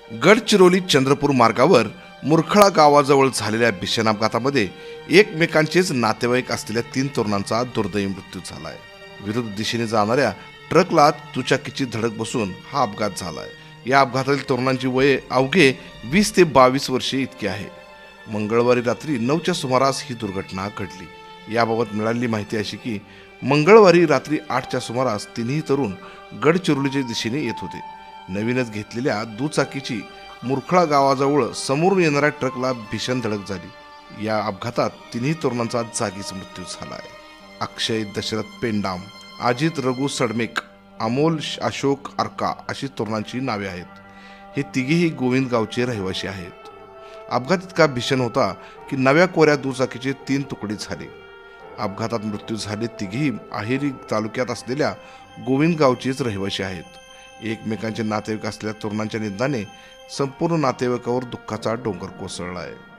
गडचिरोली चंद्रपूर मार्गावर मुरखळा गावाजवळ झालेल्या भीषण अपघातामध्ये एकमेकांचेच नातेवाईक असलेल्या 3 तरुणांचा दुर्दैवी मृत्यू झालाय। विरुद्ध दिशेने जाणाऱ्या ट्रकला दुचाकीची धडक बसून हा अपघात झालाय। या अपघातातील तरुणांची वये अवघे 20 ते 22 वर्षे इतकी आहे। मंगळवारी रात्री 9च्या सुमारास ही दुर्घटना घडली। याबाबत मिळालेली माहिती अशी की मंगळवारी रात्री 8च्या सुमारास तिन्ही तरुण गडचिरोलीच्या दिशेने येत होते। नवीनच घेतलेल्या दुचाकीची मुरखळा गावाजवळ समोरून येणाऱ्या ट्रकला भीषण धडक झाली। या अपघातात तिन्ही तरुणांचा जागीच मृत्यू झाला आहे। अक्षय दशरथ पेंडाम, अजित रघु सडमेक, अमोल अशोक अर्का अशी तरुणांची नावे आहेत। हे तिघेही गोविंद गावचे रहिवासी आहेत। अपघात इतका भीषण होता की नव्या कोऱ्या दुचाकीचे 3 तुकडे झाले। अपघातात मृत्यू झाले तिघेही अहेरी तालुक्यात असलेल्या गोविंद गावचेच रहिवासी आहेत। एकमेकांचे नातेवाईक असलेल्या तरुणांच्या निधनाने संपूर्ण नातेवाईकावर दुःखाचा डोंगर कोसळला आहे।